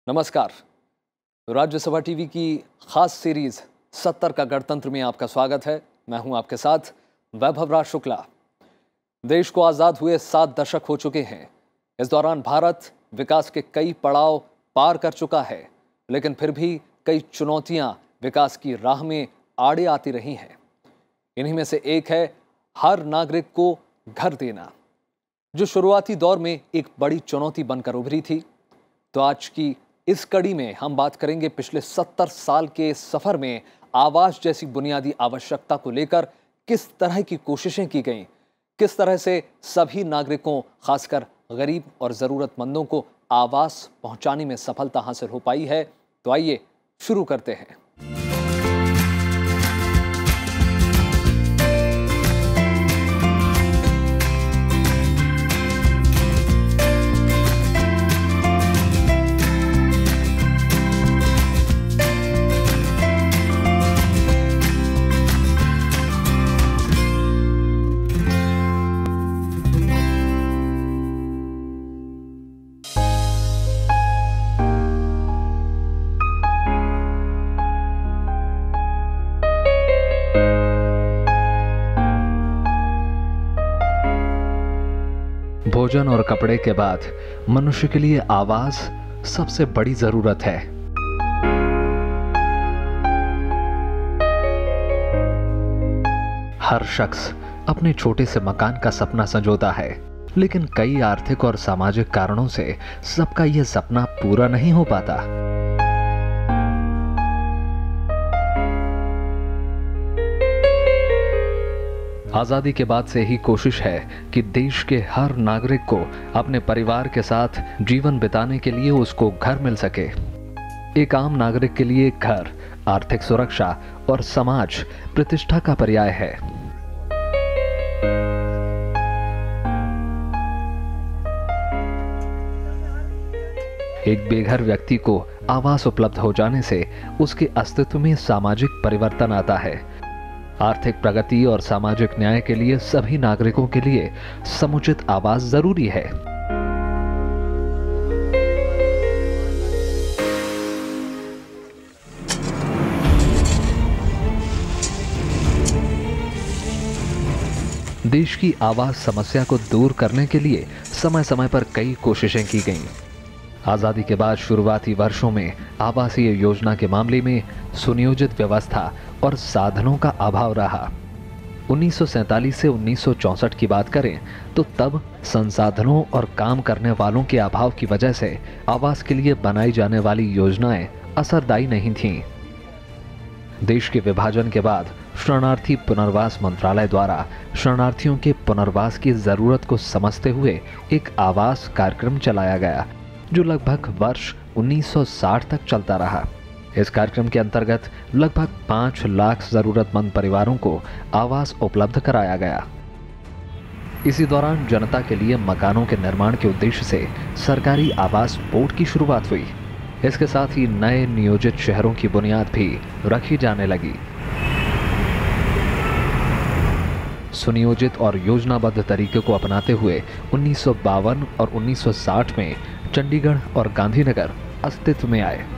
नमस्कार। राज्यसभा टीवी की खास सीरीज 70 का गणतंत्र में आपका स्वागत है। मैं हूं आपके साथ वैभव राज शुक्ला। देश को आज़ाद हुए 7 दशक हो चुके हैं। इस दौरान भारत विकास के कई पड़ाव पार कर चुका है, लेकिन फिर भी कई चुनौतियां विकास की राह में आड़े आती रही हैं। इन्हीं में से एक है हर नागरिक को घर देना, जो शुरुआती दौर में एक बड़ी चुनौती बनकर उभरी थी। तो आज की इस कड़ी में हम बात करेंगे पिछले 70 साल के सफर में आवास जैसी बुनियादी आवश्यकता को लेकर किस तरह की कोशिशें की गईं, किस तरह से सभी नागरिकों, खासकर गरीब और ज़रूरतमंदों को आवास पहुंचाने में सफलता हासिल हो पाई है। तो आइए शुरू करते हैं। भोजन और कपड़े के बाद मनुष्य के लिए आवास सबसे बड़ी जरूरत है। हर शख्स अपने छोटे से मकान का सपना संजोता है, लेकिन कई आर्थिक और सामाजिक कारणों से सबका यह सपना पूरा नहीं हो पाता। आजादी के बाद से ही कोशिश है कि देश के हर नागरिक को अपने परिवार के साथ जीवन बिताने के लिए उसको घर मिल सके। एक आम नागरिक के लिए घर आर्थिक सुरक्षा और समाज प्रतिष्ठा का पर्याय है। एक बेघर व्यक्ति को आवास उपलब्ध हो जाने से उसके अस्तित्व में सामाजिक परिवर्तन आता है। आर्थिक प्रगति और सामाजिक न्याय के लिए सभी नागरिकों के लिए समुचित आवास जरूरी है। देश की आवास समस्या को दूर करने के लिए समय समय पर कई कोशिशें की गईं। आजादी के बाद शुरुआती वर्षों में आवासीय योजना के मामले में सुनियोजित व्यवस्था और साधनों का अभाव रहा। 1947 से 1964 की बात करें तो तब संसाधनों और काम करने वालों के अभाव की वजह से आवास के लिए बनाई जाने वाली योजनाएं असरदायी नहीं थीं। देश के विभाजन के बाद शरणार्थी पुनर्वास मंत्रालय द्वारा शरणार्थियों के पुनर्वास की जरूरत को समझते हुए एक आवास कार्यक्रम चलाया गया, जो लगभग वर्ष 1960 तक चलता रहा। इस कार्यक्रम के अंतर्गत लगभग 5 लाख जरूरतमंद परिवारों को आवास उपलब्ध कराया गया। इसी दौरान जनता के लिए मकानों के निर्माण के उद्देश्य से सरकारी आवास बोर्ड की शुरुआत हुई। इसके साथ ही नए नियोजित शहरों की बुनियाद भी रखी जाने लगी। सुनियोजित और योजनाबद्ध तरीके को अपनाते हुए 1952 और 1960 में चंडीगढ़ और गांधीनगर अस्तित्व में आए।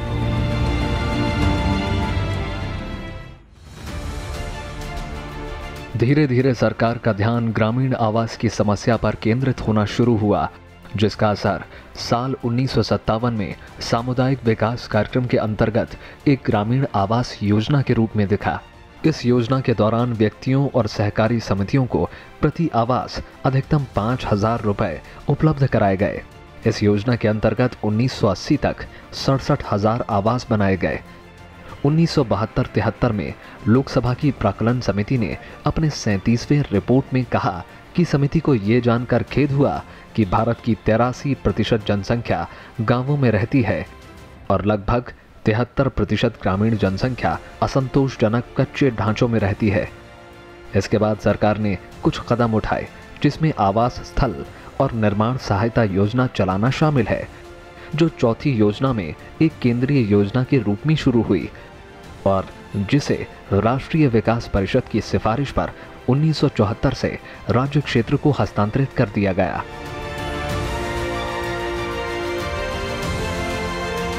धीरे धीरे सरकार का ध्यान ग्रामीण आवास की समस्या पर केंद्रित होना शुरू हुआ, जिसका असर साल 1957 में सामुदायिक विकास कार्यक्रम के अंतर्गत एक ग्रामीण आवास योजना के रूप में दिखा। इस योजना के दौरान व्यक्तियों और सहकारी समितियों को प्रति आवास अधिकतम 5,000 रुपए उपलब्ध कराए गए। इस योजना के अंतर्गत 1980 तक 67,000 आवास बनाए गए। 1972-73 में लोकसभा की प्राक्कलन समिति ने अपने 37वें रिपोर्ट में कहा कि समिति को ये जानकर खेद हुआ कि भारत की 83% जनसंख्या गांवों में रहती है और लगभग 73% ग्रामीण जनसंख्या असंतोषजनक कच्चे ढांचों में रहती है। इसके बाद सरकार ने कुछ कदम उठाए, जिसमें आवास स्थल और निर्माण सहायता योजना चलाना शामिल है, जो चौथी योजना में एक केंद्रीय योजना के रूप में शुरू हुई और जिसे राष्ट्रीय विकास परिषद की सिफारिश पर 1974 से राज्य क्षेत्र को हस्तांतरित कर दिया गया।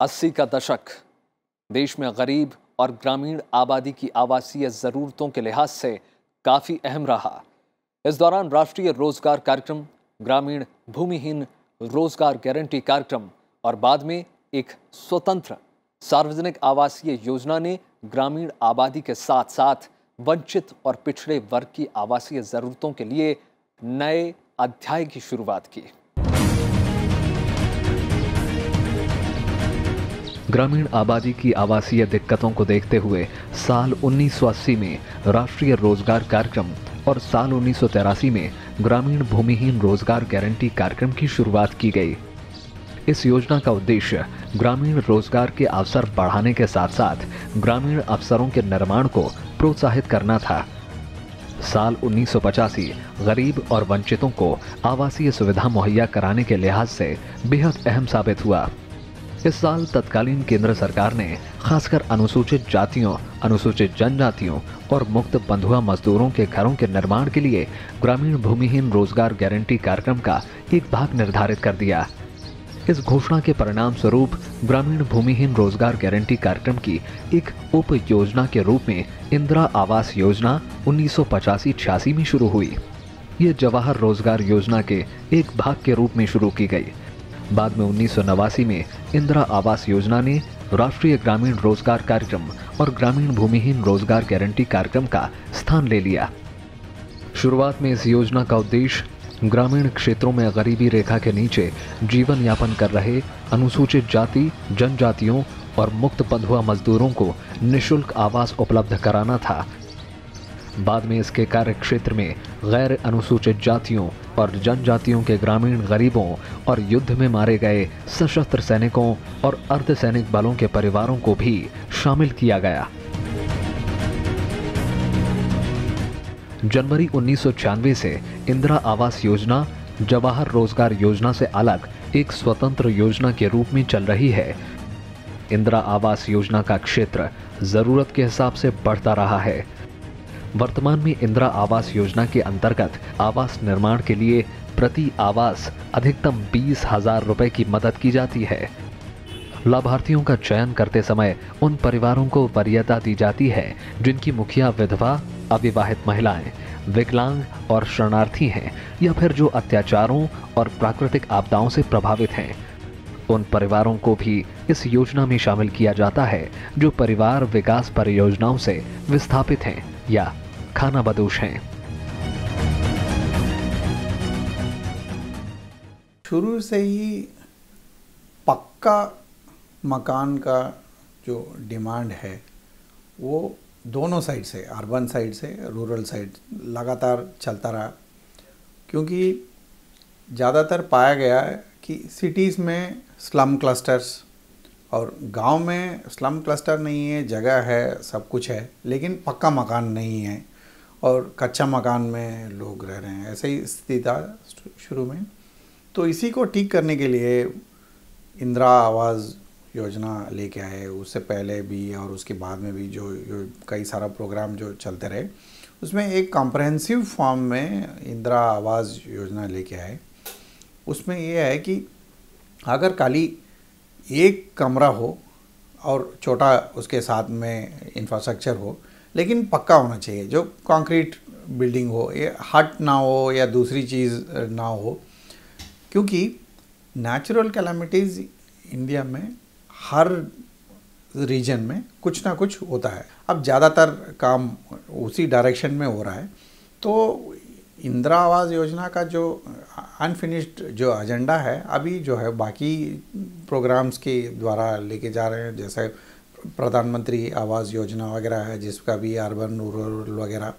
80 का दशक देश में गरीब और ग्रामीण आबादी की आवासीय ज़रूरतों के लिहाज से काफ़ी अहम रहा। इस दौरान राष्ट्रीय रोजगार कार्यक्रम, ग्रामीण भूमिहीन रोजगार गारंटी कार्यक्रम और बाद में एक स्वतंत्र सार्वजनिक आवासीय योजना ने ग्रामीण आबादी के साथ साथ वंचित और पिछड़े वर्ग की आवासीय ज़रूरतों के लिए नए अध्याय की शुरुआत की। ग्रामीण आबादी की आवासीय दिक्कतों को देखते हुए साल 1980 में राष्ट्रीय रोजगार कार्यक्रम और साल 1983 में ग्रामीण भूमिहीन रोजगार गारंटी कार्यक्रम की शुरुआत की गई। इस योजना का उद्देश्य ग्रामीण रोजगार के अवसर बढ़ाने के साथ साथ ग्रामीण अवसरों के निर्माण को प्रोत्साहित करना था। साल 1985 गरीब और वंचितों को आवासीय सुविधा मुहैया कराने के लिहाज से बेहद अहम साबित हुआ। इस साल तत्कालीन केंद्र सरकार ने खासकर अनुसूचित जातियों, अनुसूचित जनजातियों और मुक्त बंधुआ मजदूरों के घरों के निर्माण के लिए ग्रामीण भूमिहीन रोजगार गारंटी कार्यक्रम का एक भाग निर्धारित कर दिया। इस घोषणा के परिणाम स्वरूप ग्रामीण भूमिहीन रोजगार गारंटी कार्यक्रम की एक उप योजना के रूप में इंदिरा आवास योजना 1985-86 में शुरू हुई। ये जवाहर रोजगार योजना के एक भाग के रूप में शुरू की गई। बाद में 1989 में इंदिरा आवास योजना ने राष्ट्रीय ग्रामीण रोजगार कार्यक्रम और ग्रामीण भूमिहीन रोजगार गारंटी कार्यक्रम का स्थान ले लिया। शुरुआत में इस योजना का उद्देश्य ग्रामीण क्षेत्रों में गरीबी रेखा के नीचे जीवन यापन कर रहे अनुसूचित जाति, जनजातियों और मुक्त बंधुआ मजदूरों को निःशुल्क आवास उपलब्ध कराना था। बाद में इसके कार्य क्षेत्र में गैर अनुसूचित जातियों और जनजातियों के ग्रामीण गरीबों और युद्ध में मारे गए सशस्त्र सैनिकों और अर्धसैनिक बलों के परिवारों को भी शामिल किया गया। जनवरी 1996 से इंदिरा आवास योजना जवाहर रोजगार योजना से अलग एक स्वतंत्र योजना के रूप में चल रही है। इंदिरा आवास योजना का क्षेत्र जरूरत के हिसाब से बढ़ता रहा है। वर्तमान में इंदिरा आवास योजना के अंतर्गत आवास निर्माण के लिए प्रति आवास अधिकतम 20,000 रुपए की मदद की जाती है। लाभार्थियों का चयन करते समय उन परिवारों को वरीयता दी जाती है जिनकी मुखिया विधवा, अविवाहित महिलाएं, विकलांग और शरणार्थी हैं या फिर जो अत्याचारों और प्राकृतिक आपदाओं से प्रभावित हैं। उन परिवारों को भी इस योजना में शामिल किया जाता है जो परिवार विकास परियोजनाओं से विस्थापित हैं या खानाबदोश हैं। शुरू से ही पक्का मकान का जो डिमांड है वो दोनों साइड से, अर्बन साइड से रूरल साइड, लगातार चलता रहा। क्योंकि ज़्यादातर पाया गया है कि सिटीज़ में स्लम क्लस्टर्स और गांव में स्लम क्लस्टर नहीं है, जगह है, सब कुछ है, लेकिन पक्का मकान नहीं है और कच्चा मकान में लोग रह रहे हैं। ऐसे ही स्थिति था शुरू में। तो इसी को ठीक करने के लिए इंदिरा आवास योजना लेके आए। उससे पहले भी और उसके बाद में भी जो कई सारा प्रोग्राम जो चलते रहे, उसमें एक कॉम्प्रहेंसिव फॉर्म में इंदिरा आवास योजना लेके आए। उसमें ये है कि अगर खाली एक कमरा हो और छोटा उसके साथ में इंफ्रास्ट्रक्चर हो, लेकिन पक्का होना चाहिए, जो कंक्रीट बिल्डिंग हो, ये हट ना हो या दूसरी चीज़ ना हो। क्योंकि नेचुरल कैलामिटीज़ इंडिया में हर रीजन में कुछ ना कुछ होता है। अब ज़्यादातर काम उसी डायरेक्शन में हो रहा है। तो इंदिरा आवास योजना का जो अनफिनिश्ड जो एजेंडा है अभी जो है बाकी प्रोग्राम्स के द्वारा लेके जा रहे हैं, जैसे प्रधानमंत्री आवास योजना वगैरह है, जिसका भी अर्बन रूरल वगैरह।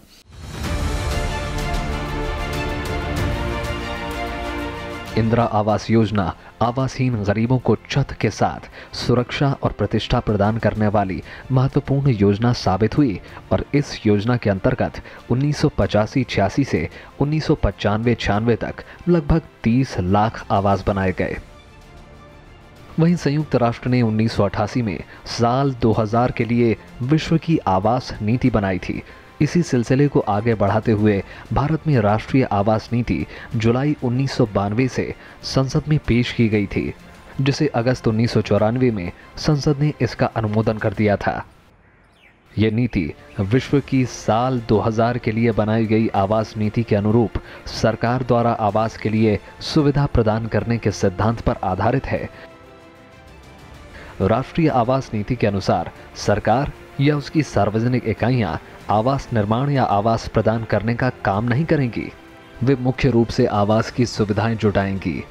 इंदिरा आवास योजना आवासहीन गरीबों को छत के साथ सुरक्षा और प्रतिष्ठा प्रदान करने वाली महत्वपूर्ण योजना साबित हुई और इस योजना के अंतर्गत 1985-86 से 1995-96 तक लगभग 30 लाख आवास बनाए गए। वहीं संयुक्त राष्ट्र ने 1988 में साल 2000 के लिए विश्व की आवास नीति बनाई थी। इसी सिलसिले को आगे बढ़ाते हुए भारत में राष्ट्रीय आवास नीति जुलाई 1992 से संसद में पेश की गई थी। जिसे अगस्त 1994 में संसद ने इसका अनुमोदन कर दिया था। ये नीति विश्व की साल 2000 के लिए बनाई गई आवास नीति के अनुरूप सरकार द्वारा आवास के लिए सुविधा प्रदान करने के सिद्धांत पर आधारित है। राष्ट्रीय आवास नीति के अनुसार सरकार या उसकी सार्वजनिक इकाइयां आवास निर्माण या आवास प्रदान करने का काम नहीं करेंगी। वे मुख्य रूप से आवास की सुविधाएं जुटाएंगी।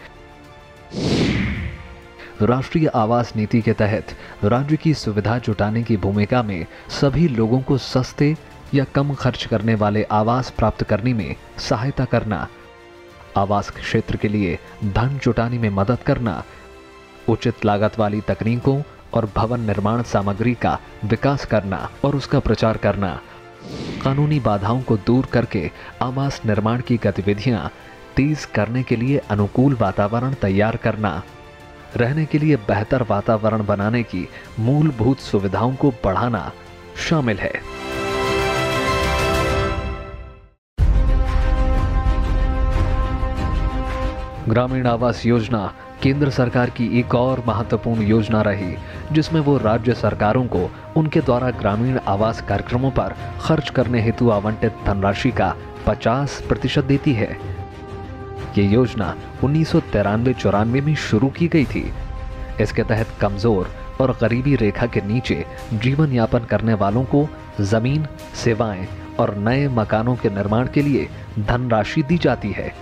राष्ट्रीय आवास नीति के तहत राज्य की सुविधा जुटाने की भूमिका में सभी लोगों को सस्ते या कम खर्च करने वाले आवास प्राप्त करने में सहायता करना, आवास क्षेत्र के लिए धन जुटाने में मदद करना, उचित लागत वाली तकनीकों और भवन निर्माण सामग्री का विकास करना और उसका प्रचार करना, कानूनी बाधाओं को दूर करके आवास निर्माण की गतिविधियां तेज करने के लिए अनुकूल वातावरण तैयार करना, रहने के लिए बेहतर वातावरण बनाने की मूलभूत सुविधाओं को बढ़ाना शामिल है। ग्रामीण आवास योजना केंद्र सरकार की एक और महत्वपूर्ण योजना रही, जिसमें वो राज्य सरकारों को उनके द्वारा ग्रामीण आवास कार्यक्रमों पर खर्च करने हेतु आवंटित धनराशि का 50% देती है। ये योजना 1993-94 में शुरू की गई थी। इसके तहत कमजोर और गरीबी रेखा के नीचे जीवन यापन करने वालों को जमीन, सेवाएं और नए मकानों के निर्माण के लिए धनराशि दी जाती है।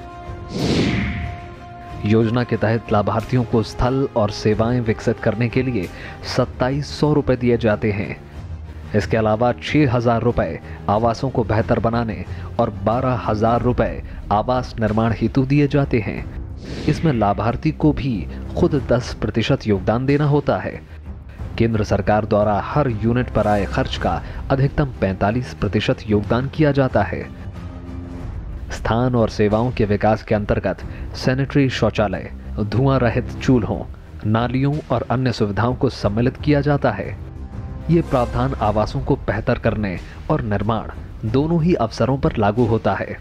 योजना के तहत लाभार्थियों को स्थल और सेवाएं विकसित करने के लिए 2700 रुपए दिए जाते हैं। इसके अलावा 6000 रुपए आवासों को बेहतर बनाने और 12000 रुपए आवास निर्माण हेतु दिए जाते हैं। इसमें लाभार्थी को भी खुद 10% योगदान देना होता है। केंद्र सरकार द्वारा हर यूनिट पर आए खर्च का अधिकतम 45% योगदान किया जाता है। स्थान और सेवाओं के विकास के अंतर्गत सैनिटरी शौचालय, धुआं रहित चूल्हों, नालियों और अन्य सुविधाओं को सम्मिलित किया जाता है। ये प्रावधान आवासों को बेहतर करने और निर्माण दोनों ही अवसरों पर लागू होता है।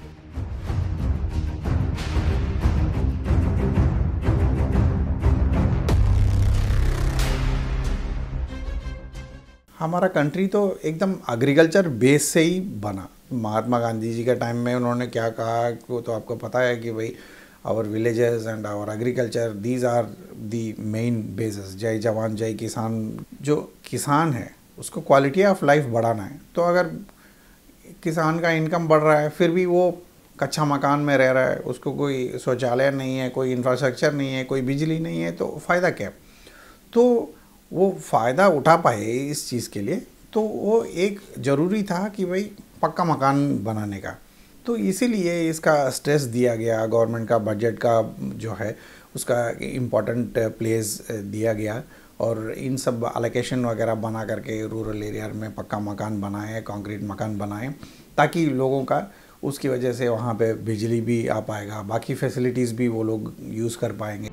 हमारा कंट्री तो एकदम एग्रीकल्चर बेस से ही बना। महात्मा गांधी जी के टाइम में उन्होंने क्या कहा वो तो आपको पता है कि भाई our villages and our agriculture these are the main basis. जय जवान जय किसान। जो किसान है उसको क्वालिटी ऑफ लाइफ बढ़ाना है, तो अगर किसान का इनकम बढ़ रहा है फिर भी वो कच्चा मकान में रह रहा है, उसको कोई शौचालय नहीं है, कोई इंफ्रास्ट्रक्चर नहीं है, कोई बिजली नहीं है, तो फ़ायदा क्या? तो वो फ़ायदा उठा पाए इस चीज़ के लिए, तो वो एक ज़रूरी था कि भाई पक्का मकान बनाने का। तो इसीलिए इसका स्ट्रेस दिया गया, गवर्नमेंट का बजट का जो है उसका इम्पोर्टेंट प्लेस दिया गया और इन सब एलोकेशन वगैरह बना करके रूरल एरिया में पक्का मकान बनाए, कंक्रीट मकान बनाए, ताकि लोगों का उसकी वजह से वहाँ पे बिजली भी आ पाएगा, बाकी फैसिलिटीज़ भी वो लोग यूज़ कर पाएंगे।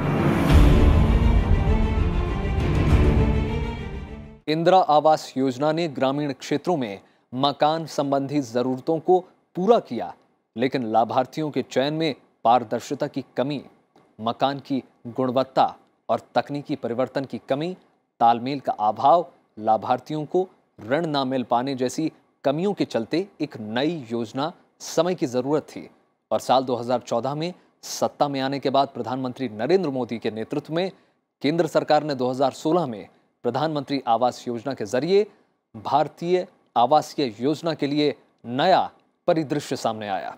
इंदिरा आवास योजना ने ग्रामीण क्षेत्रों में मकान संबंधी जरूरतों को पूरा किया, लेकिन लाभार्थियों के चयन में पारदर्शिता की कमी, मकान की गुणवत्ता और तकनीकी परिवर्तन की कमी, तालमेल का अभाव, लाभार्थियों को ऋण न मिल पाने जैसी कमियों के चलते एक नई योजना समय की जरूरत थी। और साल 2014 में सत्ता में आने के बाद प्रधानमंत्री नरेंद्र मोदी के नेतृत्व में केंद्र सरकार ने 2016 में प्रधानमंत्री आवास योजना के जरिए भारतीय आवासीय योजना के लिए नया परिदृश्य सामने आया।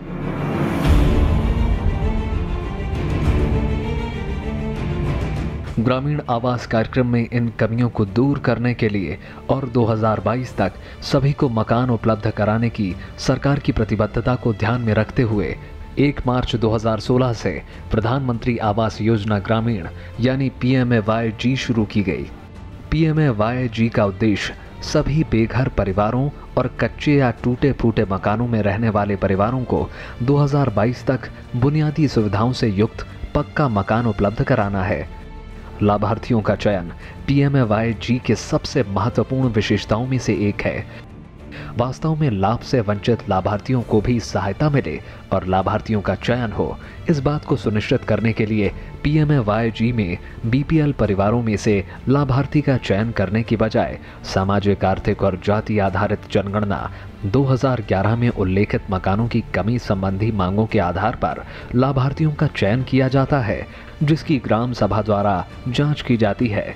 ग्रामीण आवास कार्यक्रम में इन कमियों को दूर करने के लिए और 2022 तक सभी को मकान उपलब्ध कराने की सरकार की प्रतिबद्धता को ध्यान में रखते हुए 1 मार्च 2016 से प्रधानमंत्री आवास योजना ग्रामीण यानी PMAY-G शुरू की गई। PMAY-G का उद्देश्य सभी बेघर परिवारों और कच्चे या टूटे फूटे मकानों में रहने वाले परिवारों को 2022 तक बुनियादी सुविधाओं से युक्त पक्का मकान उपलब्ध कराना है। लाभार्थियों का चयन PMAY-G के सबसे महत्वपूर्ण विशेषताओं में से एक है। वास्तव में लाभ से वंचित लाभार्थियों को भी सहायता मिले और लाभार्थियों का चयन हो, इस बात को सुनिश्चित करने के लिए PMAY-G में BPL परिवारों में से लाभार्थी का चयन करने की बजाय सामाजिक, आर्थिक और जाति आधारित जनगणना 2011 में उल्लेखित मकानों की कमी संबंधी मांगों के आधार पर लाभार्थियों का चयन किया जाता है, जिसकी ग्राम सभा द्वारा जांच की जाती है।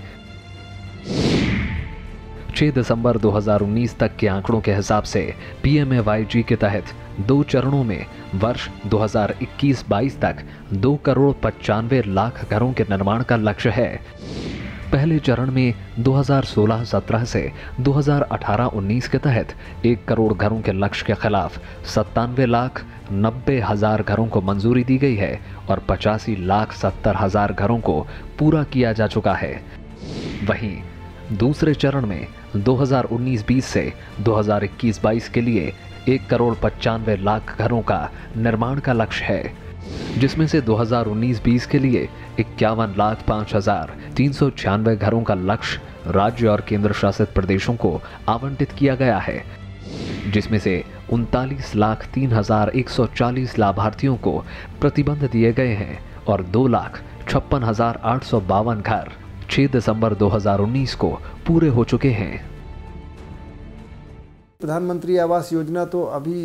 6 दिसंबर 2019 तक के आंकड़ों के हिसाब से PMAY-G के तहत 2 चरणों में वर्ष 2021-22 तक 2,95,00,000 घरों के निर्माण का लक्ष्य है। पहले चरण में 2016-17 से 2018-19 के तहत 1 करोड़ घरों के लक्ष्य के खिलाफ 97,90,000 घरों को मंजूरी दी गई है और 85,70,000 घरों को पूरा किया जा चुका है। वहीं दूसरे चरण में 2019-20 से 2021-22 के लिए 1,95,00,000 घरों का निर्माण का लक्ष्य है, जिसमें से 2019-20 के लिए 51,05,396 घरों का लक्ष्य राज्य और केंद्र शासित प्रदेशों को आवंटित किया गया है, जिसमें से 39,03,140 लाभार्थियों को प्रतिबंध दिए गए हैं और 2,56,852 घर 6 दिसंबर 2019 को पूरे हो चुके हैं। प्रधानमंत्री आवास योजना तो अभी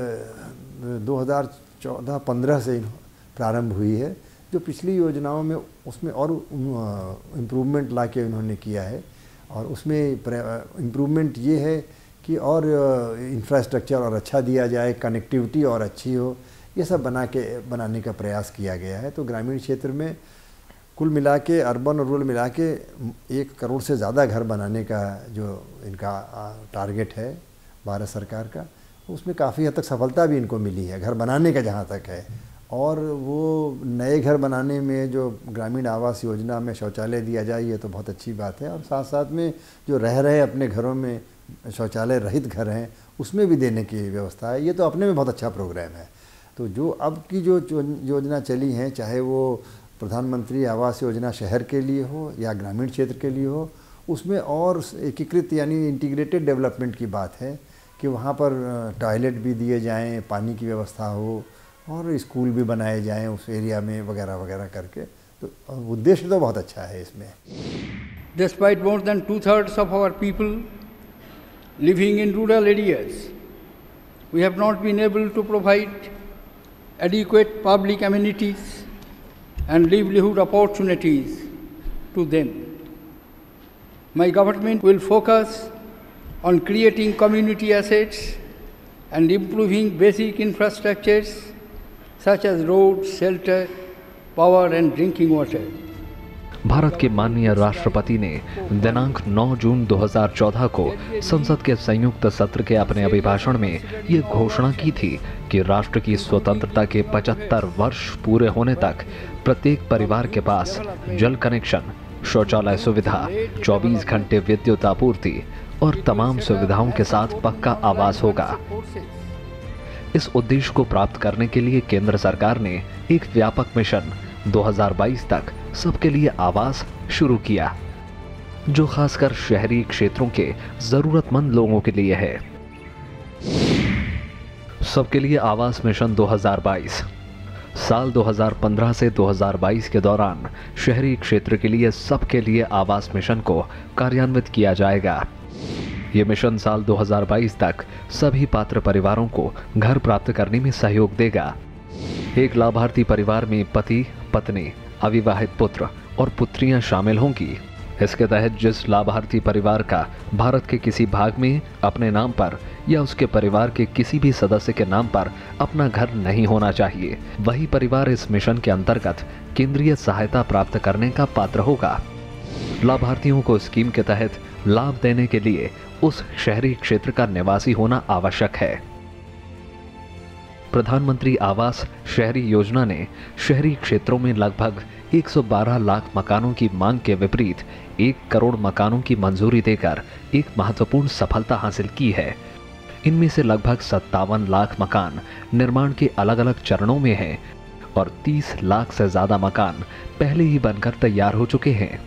2014-15 से प्रारंभ हुई है। जो पिछली योजनाओं में उसमें और इम्प्रूवमेंट ला के उन्होंने किया है और उसमें इम्प्रूवमेंट ये है कि और इंफ्रास्ट्रक्चर और अच्छा दिया जाए, कनेक्टिविटी और अच्छी हो, ये सब बनाने का प्रयास किया गया है। तो ग्रामीण क्षेत्र में कुल मिला के अर्बन और रूरल मिला के 1 करोड़ से ज़्यादा घर बनाने का जो इनका टारगेट है भारत सरकार का, उसमें काफ़ी हद तक सफलता भी इनको मिली है घर बनाने का जहाँ तक है। और वो नए घर बनाने में जो ग्रामीण आवास योजना में शौचालय दिया जाए, ये तो बहुत अच्छी बात है। और साथ साथ में जो रह रहे अपने घरों में शौचालय रहित घर हैं, उसमें भी देने की व्यवस्था है। ये तो अपने में बहुत अच्छा प्रोग्राम है। तो जो अब की जो योजना चली हैं, चाहे वो प्रधानमंत्री आवास योजना शहर के लिए हो या ग्रामीण क्षेत्र के लिए हो, उसमें और एकीकृत यानी इंटीग्रेटेड डेवलपमेंट की बात है कि वहाँ पर टॉयलेट भी दिए जाएं, पानी की व्यवस्था हो और स्कूल भी बनाए जाएं उस एरिया में वगैरह वगैरह करके। तो उद्देश्य तो बहुत अच्छा है इसमें। Despite more than 2/3 of our people living in rural areas, we have not been able to provide adequate public amenities and livelihood opportunities to them. My government will focus on creating community assets and improving basic infrastructures such as roads, shelter, power and drinking water. Bharat के माननीय राष्ट्रपति ने दिनांक 9 जून 2014 को संसद के संयुक्त सत्र के अपने अभिभाषण में ये घोषणा की थी कि राष्ट्र की स्वतंत्रता के 75 वर्ष पूरे होने तक प्रत्येक परिवार के पास जल कनेक्शन, शौचालय सुविधा, 24 घंटे विद्युत आपूर्ति और तमाम सुविधाओं के साथ पक्का आवास होगा। इस उद्देश्य को प्राप्त करने के लिए केंद्र सरकार ने एक व्यापक मिशन 2022 तक सबके लिए आवास शुरू किया, जो खासकर शहरी क्षेत्रों के जरूरतमंद लोगों के लिए है। सबके लिए आवास मिशन 2022 साल 2015 से 2022 के दौरान शहरी क्षेत्र के लिए सबके लिए आवास मिशन को कार्यान्वित किया जाएगा। ये मिशन साल 2022 तक सभी पात्र परिवारों को घर प्राप्त करने में सहयोग देगा। एक लाभार्थी परिवार में पति, पत्नी, अविवाहित पुत्र और पुत्रियां शामिल होंगी। इसके तहत जिस लाभार्थी परिवार का भारत के किसी भाग में अपने नाम पर या उसके परिवार के किसी भी सदस्य के नाम पर अपना घर नहीं होना चाहिए, वही परिवार इस मिशन के अंतर्गत केंद्रीय सहायता प्राप्त करने का पात्र होगा। लाभार्थियों को स्कीम के तहत लाभ देने के लिए उस शहरी क्षेत्र का निवासी होना आवश्यक है। प्रधानमंत्री आवास शहरी योजना ने शहरी क्षेत्रों में लगभग 112 लाख मकानों की मांग के विपरीत 1 करोड़ मकानों की मंजूरी देकर एक महत्वपूर्ण सफलता हासिल की है। इनमें से लगभग 57 लाख मकान निर्माण के अलग अलग चरणों में हैं और 30 लाख से ज्यादा मकान पहले ही बनकर तैयार हो चुके हैं।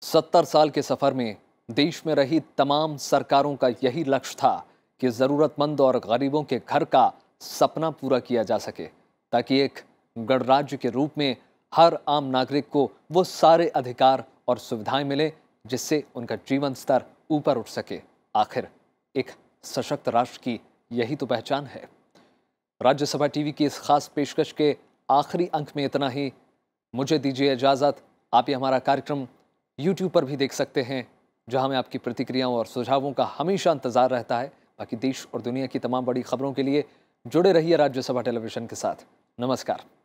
70 साल के सफर में देश में रही तमाम सरकारों का यही लक्ष्य था कि जरूरतमंद और गरीबों के घर का सपना पूरा किया जा सके, ताकि एक गणराज्य के रूप में हर आम नागरिक को वो सारे अधिकार और सुविधाएं मिले जिससे उनका जीवन स्तर ऊपर उठ सके। आखिर एक सशक्त राष्ट्र की यही तो पहचान है। राज्यसभा टीवी की इस खास पेशकश के आखिरी अंक में इतना ही। मुझे दीजिए इजाज़त। आप ये हमारा कार्यक्रम YouTube पर भी देख सकते हैं, जहां में आपकी प्रतिक्रियाओं और सुझावों का हमेशा इंतजार रहता है। बाकी देश और दुनिया की तमाम बड़ी खबरों के लिए जुड़े रहिए राज्यसभा टेलीविजन के साथ। नमस्कार।